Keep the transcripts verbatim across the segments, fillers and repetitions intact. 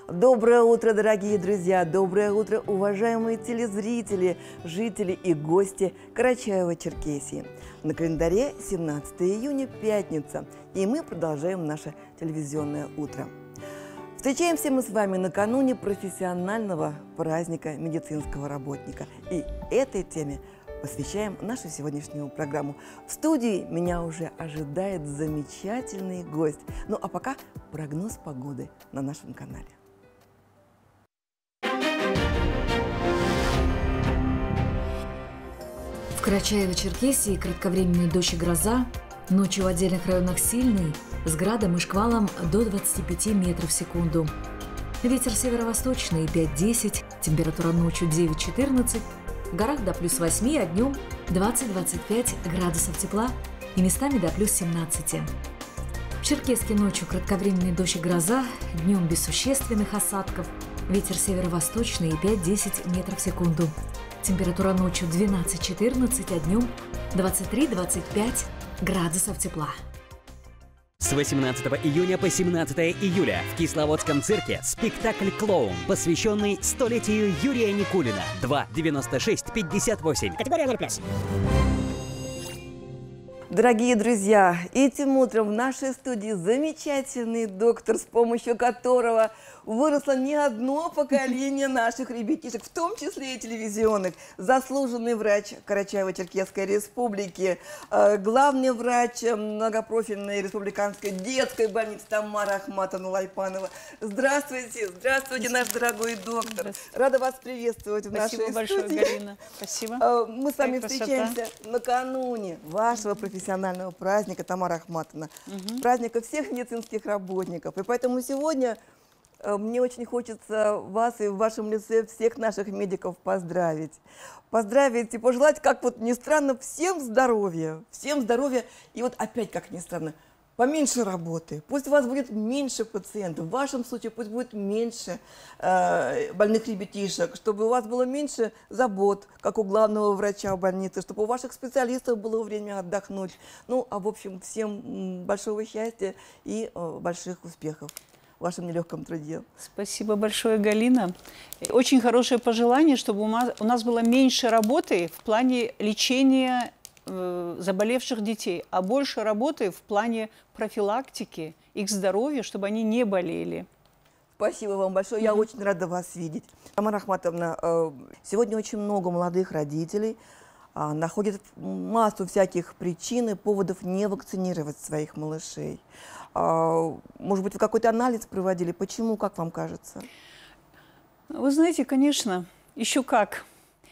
Доброе утро, дорогие друзья! Доброе утро, уважаемые телезрители, жители и гости Карачаево-Черкесии. На календаре семнадцатое июня, пятница, и мы продолжаем наше телевизионное утро. Встречаемся мы с вами накануне профессионального праздника медицинского работника. И этой теме посвящаем нашу сегодняшнюю программу. В студии меня уже ожидает замечательный гость. Ну а пока прогноз погоды на нашем канале. В Карачаево-Черкесии кратковременный дождь и гроза, ночью в отдельных районах сильный, с градом и шквалом до двадцати пяти метров в секунду. Ветер северо-восточный пять-десять, температура ночью девять-четырнадцать, в горах до плюс восьми, а днем двадцать-двадцать пять градусов тепла и местами до плюс семнадцати. В Черкесске ночью кратковременный дождь и гроза, днем без существенных осадков, ветер северо-восточный пять-десять метров в секунду. Температура ночью двенадцать-четырнадцать, а днем двадцать три-двадцать пять градусов тепла. С восемнадцатого июня по семнадцатое июля в Кисловодском цирке спектакль «Клоун», посвященный столетию Юрия Никулина. два девяносто шесть пятьдесят восемь. Категория ноль плюс. Дорогие друзья, этим утром в нашей студии замечательный доктор, с помощью которого выросло не одно поколение наших ребятишек, в том числе и телевизионных. Заслуженный врач Карачаево-Черкесской республики, главный врач многопрофильной республиканской детской больницы Тамара Ахматовна Лайпанова. Здравствуйте, здравствуйте, наш дорогой доктор. Рада вас приветствовать в Спасибо нашей большое, студии. Галина. Спасибо. Мы с вами Какая встречаемся красота. накануне вашего профессионального праздника, Тамара Ахматовна, Угу. праздника всех медицинских работников. И поэтому сегодня э, мне очень хочется вас и в вашем лице всех наших медиков поздравить. Поздравить и пожелать, как вот ни странно, всем здоровья. Всем здоровья. И вот опять, как ни странно, поменьше работы. Пусть у вас будет меньше пациентов. В вашем случае пусть будет меньше э, больных ребятишек, чтобы у вас было меньше забот, как у главного врача больницы, чтобы у ваших специалистов было время отдохнуть. Ну, а в общем, всем большого счастья и э, больших успехов в вашем нелегком труде. Спасибо большое, Галина. Очень хорошее пожелание, чтобы у нас, у нас было меньше работы в плане лечения э, заболевших детей, а больше работы в плане профилактики, их здоровья, чтобы они не болели. Спасибо вам большое. Я очень рада вас видеть. Тамара Ахматовна, э, сегодня очень много молодых родителей э, находят массу всяких причин и поводов не вакцинировать своих малышей. Э, может быть, вы какой-то анализ проводили? Почему, как вам кажется? Вы знаете, конечно, еще как.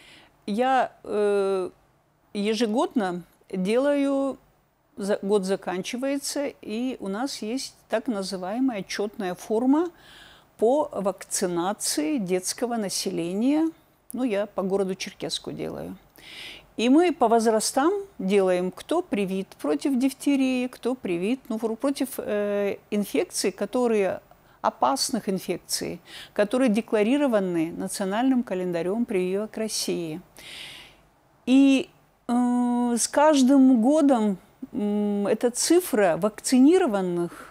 Я э, ежегодно делаю... Год заканчивается, и у нас есть так называемая отчетная форма по вакцинации детского населения. Ну, я по городу Черкесску делаю. И мы по возрастам делаем, кто привит против дифтерии, кто привит, ну, против э, инфекций, которые, опасных инфекций, которые декларированы национальным календарем прививок России. И э, с каждым годом эта цифра вакцинированных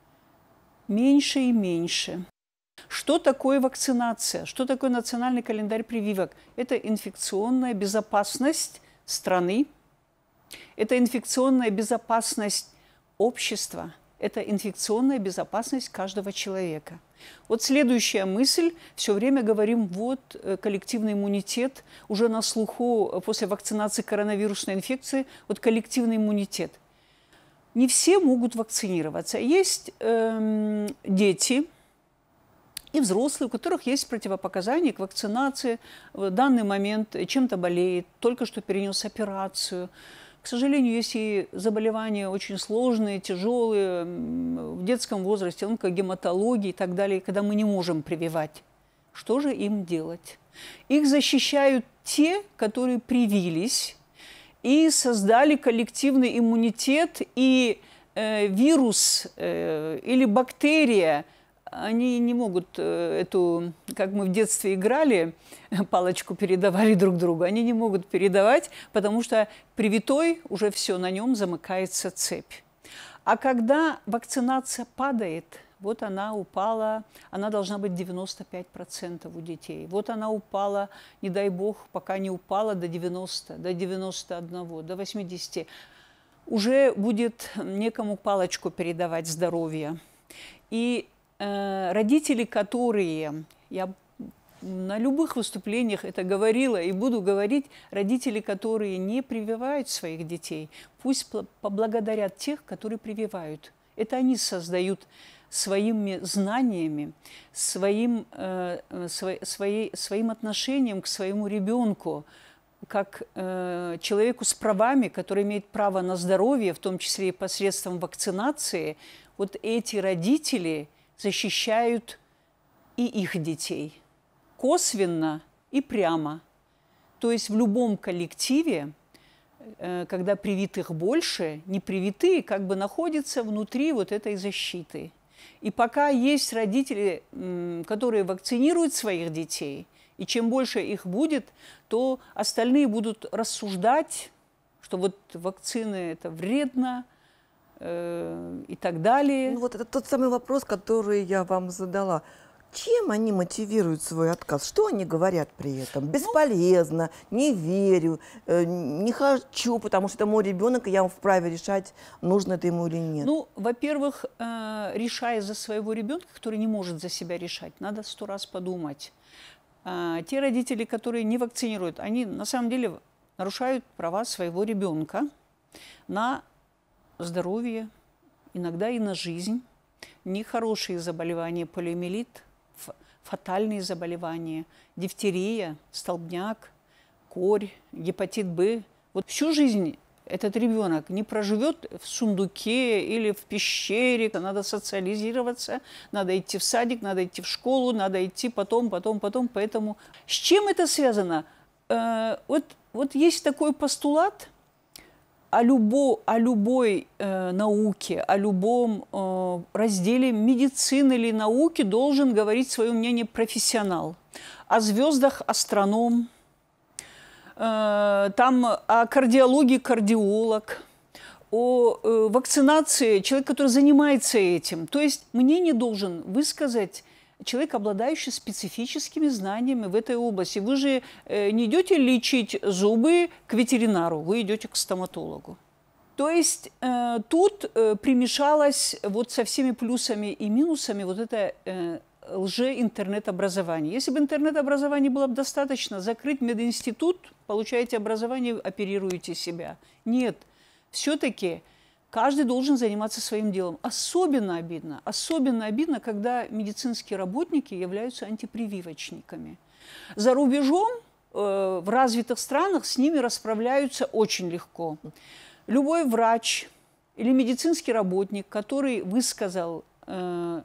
меньше и меньше. Что такое вакцинация? Что такое национальный календарь прививок? Это инфекционная безопасность страны, это инфекционная безопасность общества, это инфекционная безопасность каждого человека. Вот следующая мысль. Все время говорим, вот коллективный иммунитет, уже на слуху после вакцинации коронавирусной инфекции, вот коллективный иммунитет. Не все могут вакцинироваться. Есть э, дети и взрослые, у которых есть противопоказания к вакцинации, в данный момент чем-то болеет, только что перенес операцию. К сожалению, есть и заболевания очень сложные, тяжелые, в детском возрасте, онкогематология и так далее, когда мы не можем прививать. Что же им делать? Их защищают те, которые привились и создали коллективный иммунитет, и э, вирус э, или бактерия, они не могут эту, как мы в детстве играли, палочку передавали друг другу, они не могут передавать, потому что привитой уже все, на нем замыкается цепь. А когда вакцинация падает, Вот она упала, она должна быть девяносто пять процентов у детей. Вот она упала, не дай бог, пока не упала до девяноста, до девяноста одного, до восьмидесяти. Уже будет некому палочку передавать здоровье. И э, родители, которые, я на любых выступлениях это говорила и буду говорить, родители, которые не прививают своих детей, пусть поблагодарят тех, которые прививают. Это они создают своими знаниями, своим, э, сво, своей, своим отношением к своему ребенку, как э, человеку с правами, который имеет право на здоровье, в том числе и посредством вакцинации, вот эти родители защищают и их детей косвенно и прямо. То есть в любом коллективе, э, когда привитых больше, непривитые как бы находятся внутри вот этой защиты. И пока есть родители, м, которые вакцинируют своих детей, и чем больше их будет, то остальные будут рассуждать, что вот вакцины – это вредно, э, и так далее. Ну, вот это тот самый вопрос, который я вам задала. Чем они мотивируют свой отказ? Что они говорят при этом? Бесполезно, не верю, э, не хочу, потому что это мой ребенок, и я вправе решать, нужно это ему или нет. Ну, во-первых, э, решая за своего ребенка, который не может за себя решать, надо сто раз подумать. Э, те родители, которые не вакцинируют, они на самом деле нарушают права своего ребенка на здоровье, иногда и на жизнь. Нехорошие заболевания, полиомиелит, фатальные заболевания, дифтерия, столбняк, корь, гепатит Б. Вот всю жизнь этот ребенок не проживет в сундуке или в пещере. Надо социализироваться, надо идти в садик, надо идти в школу, надо идти потом, потом, потом. Поэтому с чем это связано? Э, вот, вот есть такой постулат о, любо, о любой э, науке, о любом э, разделе медицины или науки должен говорить свое мнение профессионал. О звездах астроном, э, там о кардиологии кардиолог, о э, вакцинации человек, который занимается этим. То есть мнение должен высказать человек, обладающий специфическими знаниями в этой области. Вы же э, не идете лечить зубы к ветеринару, вы идете к стоматологу. То есть э, тут э, примешалось вот со всеми плюсами и минусами вот это э, лже-интернет-образование. Если бы интернет-образования было бы достаточно, закрыть мединститут, получаете образование, оперируете себя. Нет, все-таки каждый должен заниматься своим делом. Особенно обидно, особенно обидно, когда медицинские работники являются антипрививочниками. За рубежом, э, в развитых странах, с ними расправляются очень легко. Любой врач или медицинский работник, который высказал э,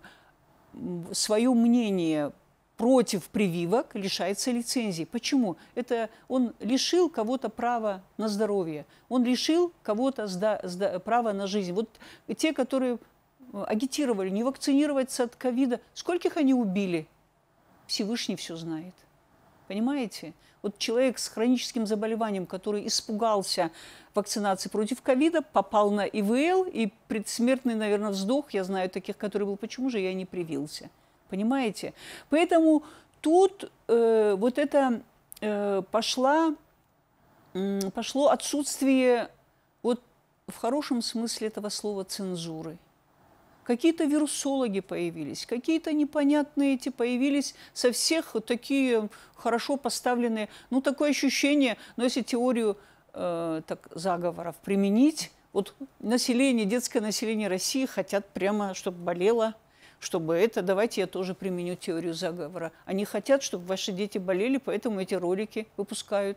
свое мнение против прививок, лишается лицензии. Почему? Это он лишил кого-то права на здоровье, он лишил кого-то права на жизнь. Вот те, которые агитировали не вакцинироваться от ковида, скольких они убили? Всевышний все знает. Понимаете? Вот человек с хроническим заболеванием, который испугался вакцинации против ковида, попал на И В Л, и предсмертный, наверное, вздох, я знаю таких, который был, почему же я не привился? Понимаете? Поэтому тут э, вот это э, пошла, э, пошло отсутствие, вот в хорошем смысле этого слова, цензуры. Какие-то вирусологи появились, какие-то непонятные эти появились, со всех вот такие хорошо поставленные. Ну, такое ощущение, но если теорию э, так, заговоров применить, вот население, детское население России хотят прямо, чтобы болело, чтобы это, давайте я тоже применю теорию заговора. Они хотят, чтобы ваши дети болели, поэтому эти ролики выпускают.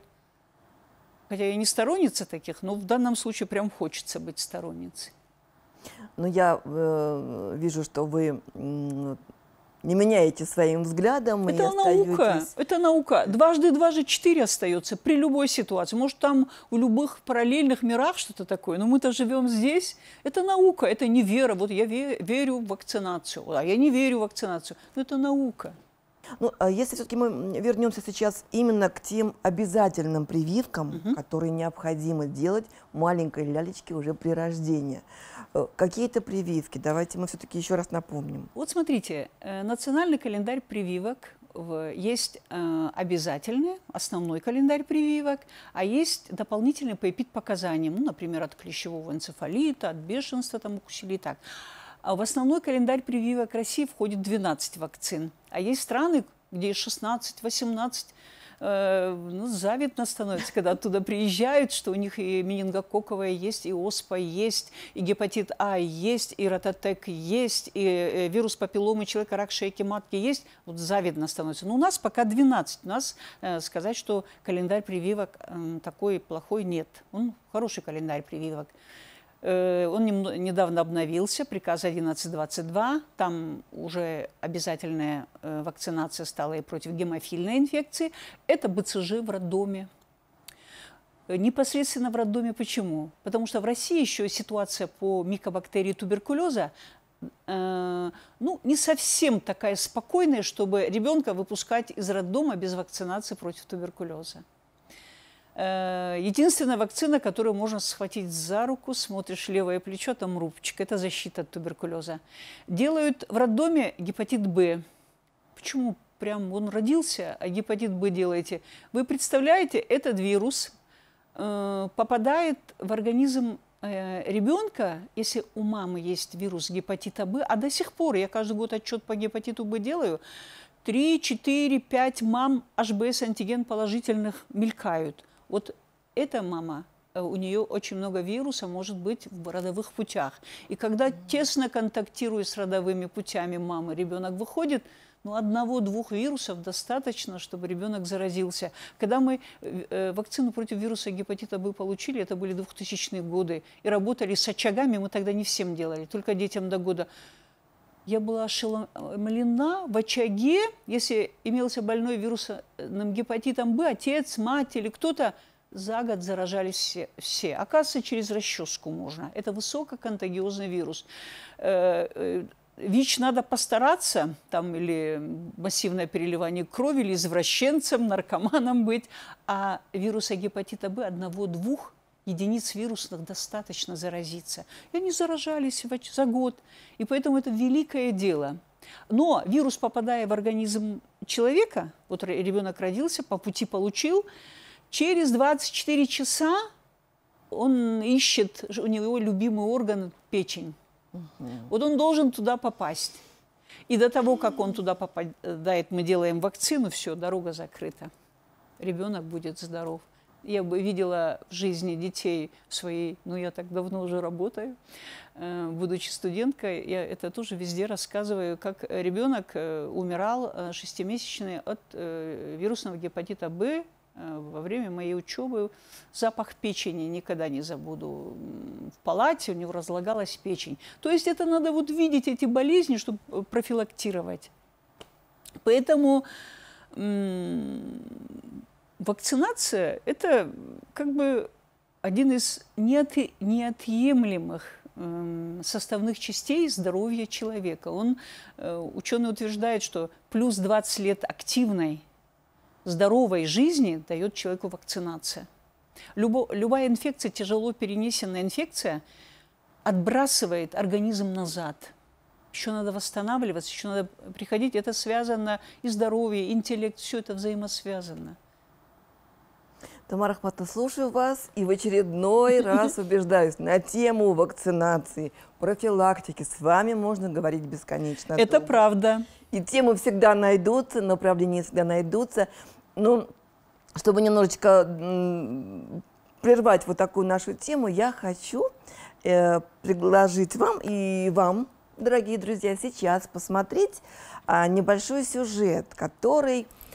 Хотя я не сторонница таких, но в данном случае прям хочется быть сторонницей. Но я э, вижу, что вы э, не меняете своим взглядом. Это наука, это наука. Дважды два же четыре остается при любой ситуации. Может, там в любых параллельных мирах что-то такое, но мы-то живем здесь. Это наука, это не вера. Вот я верю в вакцинацию, а я не верю в вакцинацию. Но это наука. Ну, а если все-таки мы вернемся сейчас именно к тем обязательным прививкам, Мгм. которые необходимо делать маленькой лялечке уже при рождении. Э, Какие-то прививки, давайте мы все-таки еще раз напомним. Вот смотрите, э, национальный календарь прививок в- есть э, обязательный, основной календарь прививок, а есть дополнительные по эпидпоказаниям, ну, например, от клещевого энцефалита, от бешенства там укусили и так. А в основной календарь прививок России входит двенадцать вакцин, а есть страны, где шестнадцать, восемнадцать. Э, ну, завидно становится, когда оттуда приезжают, что у них и менингококковая есть, и оспа есть, и гепатит А есть, и рототек есть, и э, вирус папилломы человека, рак шейки матки есть. Вот завидно становится. Но у нас пока двенадцать. У нас э, сказать, что календарь прививок э, такой плохой, нет. Он хороший календарь прививок. Э, Он немно- недавно обновился, приказ одиннадцать двадцать два. Там уже обязательная э, вакцинация стала и против гемофильной инфекции. Это БЦЖ в роддоме. Э, Непосредственно в роддоме почему? Потому что в России еще ситуация по микобактерии туберкулеза э, ну, не совсем такая спокойная, чтобы ребенка выпускать из роддома без вакцинации против туберкулеза. Э, Единственная вакцина, которую можно схватить за руку, смотришь левое плечо, там рубчик, это защита от туберкулеза. Делают в роддоме гепатит Б. Почему прям он родился, а гепатит Б делаете? Вы представляете, этот вирус э, попадает в организм э, ребенка, если у мамы есть вирус гепатита Б, а до сих пор, я каждый год отчет по гепатиту Б делаю, три, четыре, пять мам эйч би эс антиген положительных мелькают. Вот эта мама, э, у нее очень много вируса может быть в родовых путях. И когда тесно контактируя с родовыми путями мамы, ребенок выходит, ну, одного-двух вирусов достаточно, чтобы ребенок заразился. Когда мы э, вакцину против вируса гепатита Б получили, это были двухтысячные годы, и работали с очагами, мы тогда не всем делали, только детям до года. Я была ошеломлена в очаге, если имелся больной вирусным гепатитом Б, отец, мать или кто-то, за год заражались все. все. Оказывается, через расческу можно. Это высококонтагиозный вирус. Э, э, ВИЧ надо постараться, там или массивное переливание крови, или извращенцем, наркоманом быть, а вируса гепатита Б одного-двух единиц вирусных достаточно заразиться. И они заражались за год. И поэтому это великое дело. Но вирус, попадая в организм человека, вот ребенок родился, по пути получил, через двадцать четыре часа он ищет, у него любимый орган – печень. Угу. Вот он должен туда попасть. И до того, как он туда попадает, мы делаем вакцину, все, дорога закрыта. Ребенок будет здоров. Я бы видела в жизни детей своей, ну, я так давно уже работаю, э, будучи студенткой, я это тоже везде рассказываю, как ребенок э, умирал э, шестимесячный от э, вирусного гепатита Б э, во время моей учебы. Запах печени никогда не забуду. В палате у него разлагалась печень. То есть это надо вот видеть эти болезни, чтобы профилактировать. Поэтому вакцинация – это как бы один из неот... неотъемлемых э, составных частей здоровья человека. Он, э, ученый утверждает, что плюс двадцать лет активной, здоровой жизни дает человеку вакцинация. Любо... Любая инфекция, тяжело перенесенная инфекция, отбрасывает организм назад. Еще надо восстанавливаться, еще надо приходить. Это связано и здоровье, и интеллект, все это взаимосвязано. Тамара Ахматовна, слушаю вас и в очередной раз убеждаюсь, на тему вакцинации, профилактики с вами можно говорить бесконечно. Это правда. И темы всегда найдутся, направления всегда найдутся. Но чтобы немножечко м, прервать вот такую нашу тему, я хочу э, предложить вам и вам, дорогие друзья, сейчас посмотреть а, небольшой сюжет, который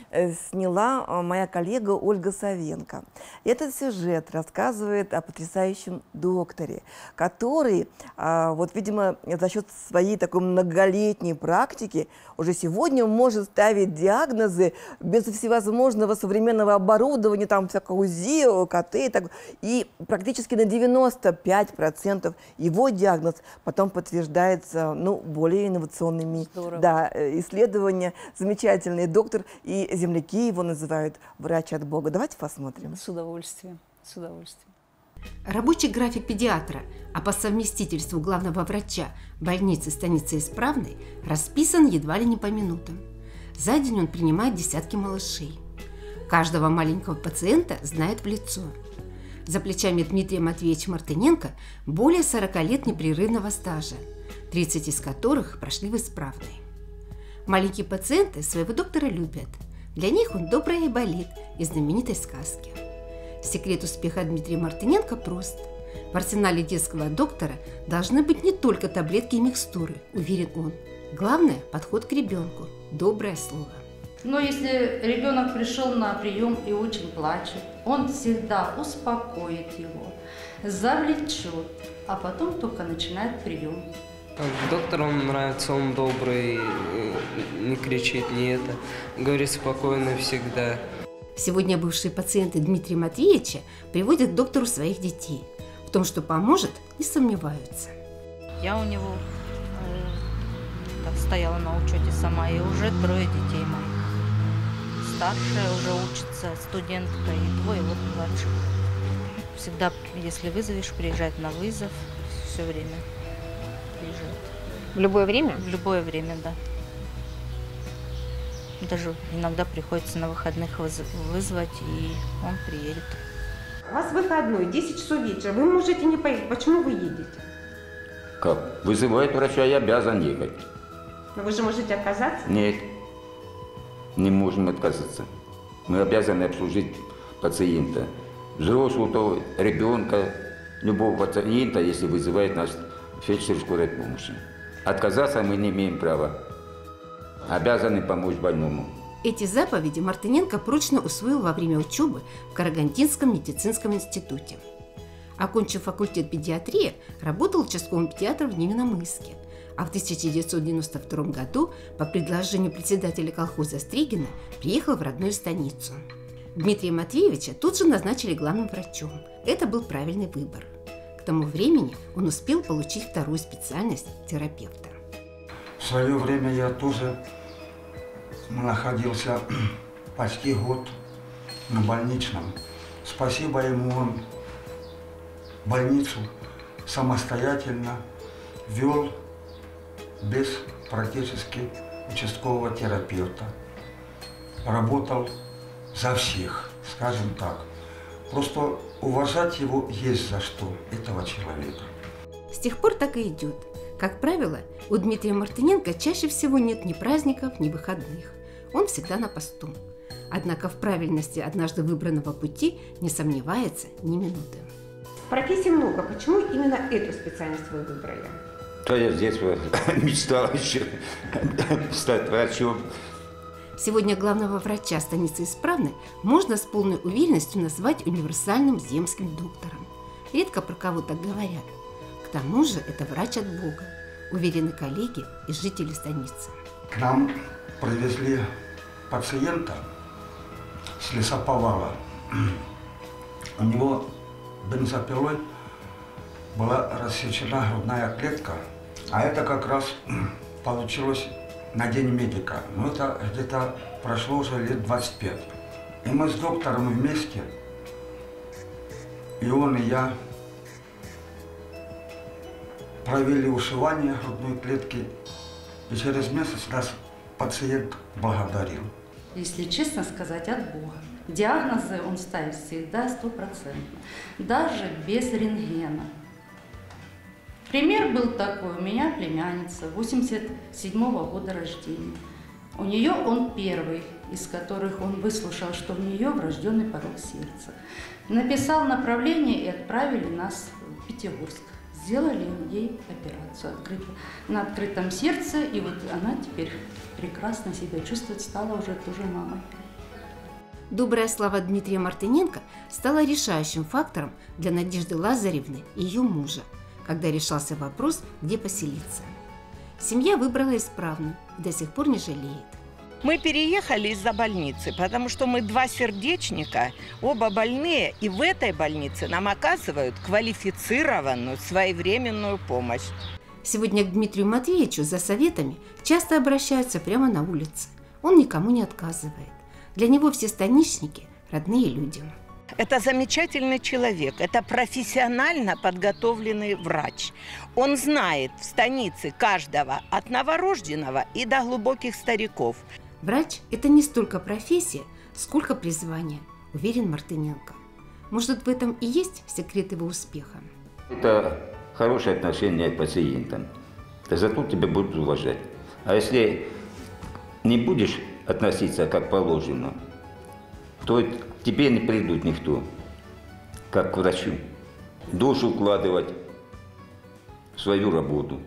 э, сняла э, моя коллега Ольга Савенко. Этот сюжет рассказывает о потрясающем докторе, который, э, вот, видимо, за счет своей такой многолетней практики уже сегодня может ставить диагнозы без всевозможного современного оборудования, там всякого УЗИ, КТ и так, и практически на девяносто пять процентов его диагноз потом подтверждается, ну, более инновационными да, исследования. Замечательный доктор, и земляки его называют врач от Бога. Давайте посмотрим. С удовольствием, с удовольствием. Рабочий график педиатра, а по совместительству главного врача больницы станицы Исправной расписан едва ли не по минутам. За день он принимает десятки малышей. Каждого маленького пациента знает в лицо. За плечами Дмитрия Матвеевича Мартыненко более сорока лет непрерывного стажа, тридцать из которых прошли в Исправной. Маленькие пациенты своего доктора любят. Для них он добрый айболит из знаменитой сказки. Секрет успеха Дмитрия Мартыненко прост. В арсенале детского доктора должны быть не только таблетки и микстуры, уверен он. Главное – подход к ребенку, доброе слово. Но если ребенок пришел на прием и очень плачет, он всегда успокоит его, завлечет, а потом только начинает прием. Доктор, он нравится, он добрый, не кричит, не это, говорит спокойно всегда. Сегодня бывшие пациенты Дмитрия Матвеевича приводят к доктору своих детей. В том, что поможет, не сомневаются. Я у него э, так, стояла на учете сама, и уже трое детей моих. Старшая уже учится, студентка, и двое вот младших. Всегда, если вызовешь, приезжает на вызов, все время приезжает. В любое время? В любое время, да. Даже иногда приходится на выходных вызвать, и он приедет. У вас выходной, десять часов вечера, вы можете не поехать. Почему вы едете? Как? Вызывает врача, я обязан ехать. Но вы же можете отказаться? Нет, не можем отказаться. Мы обязаны обслужить пациента. Взрослого, ребенка, любого пациента, если вызывает нас фельдшер скорой помощи. Отказаться мы не имеем права. Обязаны помочь больному. Эти заповеди Мартыненко прочно усвоил во время учебы в Карагандинском медицинском институте. Окончив факультет педиатрии, работал участковым педиатром в Невиномысске, а в тысяча девятьсот девяносто втором году по предложению председателя колхоза Стригина приехал в родную станицу. Дмитрия Матвеевича тут же назначили главным врачом. Это был правильный выбор. К тому времени он успел получить вторую специальность терапевта. В свое время я тоже находился почти год на больничном. Спасибо ему, он больницу самостоятельно вел без практически участкового терапевта. Работал за всех, скажем так. Просто уважать его есть за что, этого человека. С тех пор так и идет. Как правило, у Дмитрия Мартыненко чаще всего нет ни праздников, ни выходных. Он всегда на посту. Однако в правильности однажды выбранного пути не сомневается ни минуты. Профессий много. Почему именно эту специальность вы выбрали? Да я с детства мечтал еще стать врачом. Сегодня главного врача станицы Исправной можно с полной уверенностью назвать универсальным земским доктором. Редко про кого так говорят. К тому же это врач от Бога, уверены коллеги и жители станицы. К нам привезли пациента с лесоповала. У него бензопилой была рассечена грудная клетка, а это как раз получилось на День медика. Но это где-то прошло уже лет двадцать пять. И мы с доктором вместе, и он, и я, провели ушивание грудной клетки, и через месяц нас пациент благодарил. Если честно сказать, от Бога. Диагнозы он ставит всегда стопроцентно, даже без рентгена. Пример был такой. У меня племянница восемьдесят седьмого года рождения. У нее он первый, из которых он выслушал, что у нее врожденный порок сердца. Написал направление и отправили нас в Пятигорск. Сделали ей операцию открыто, на открытом сердце, и вот она теперь прекрасно себя чувствует, стала уже тоже мамой. Добрая слава Дмитрия Мартыненко стала решающим фактором для Надежды Лазаревны и ее мужа, когда решался вопрос, где поселиться. Семья выбрала исправно и до сих пор не жалеет. Мы переехали из-за больницы, потому что мы два сердечника, оба больные, и в этой больнице нам оказывают квалифицированную своевременную помощь. Сегодня к Дмитрию Матвеевичу за советами часто обращаются прямо на улице. Он никому не отказывает. Для него все станичники – родные люди. Это замечательный человек, это профессионально подготовленный врач. Он знает в станице каждого от новорожденного и до глубоких стариков. Врач – это не столько профессия, сколько призвание, уверен Мартыненко. Может, в этом и есть секрет его успеха? Это хорошее отношение к пациентам. Зато тебя будут уважать. А если не будешь относиться как положено, то к тебе не придут никто, как к врачу. Душу вкладывать в свою работу.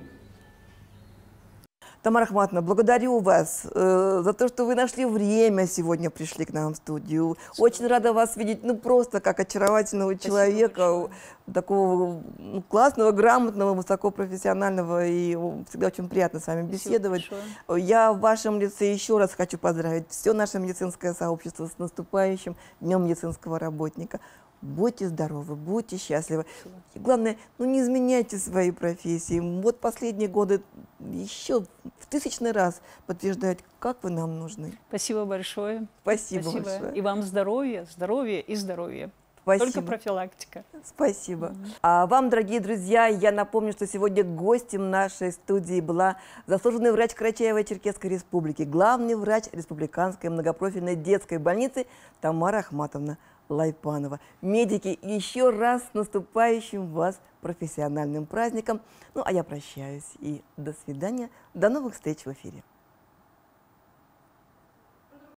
Тамара Ахматовна, благодарю вас э, за то, что вы нашли время, сегодня пришли к нам в студию. Очень рада вас видеть, ну просто как очаровательного Спасибо человека, большое. Такого ну, классного, грамотного, высокопрофессионального, и всегда очень приятно с вами беседовать. Я в вашем лице еще раз хочу поздравить все наше медицинское сообщество с наступающим Днем медицинского работника. Будьте здоровы, будьте счастливы. И главное, ну не изменяйте своей профессии. Вот последние годы еще в тысячный раз подтверждают, как вы нам нужны. Спасибо большое. Спасибо, Спасибо. большое. И вам здоровья, здоровья и здоровья. Спасибо. Только профилактика. Спасибо. Mm-hmm. А вам, дорогие друзья, я напомню, что сегодня гостем нашей студии была заслуженный врач Карачаево-Черкесской республики, главный врач Республиканской многопрофильной детской больницы Тамара Ахматовна Лайпанова. Медики, еще раз с наступающим вас профессиональным праздником. Ну, а я прощаюсь и до свидания. До новых встреч в эфире.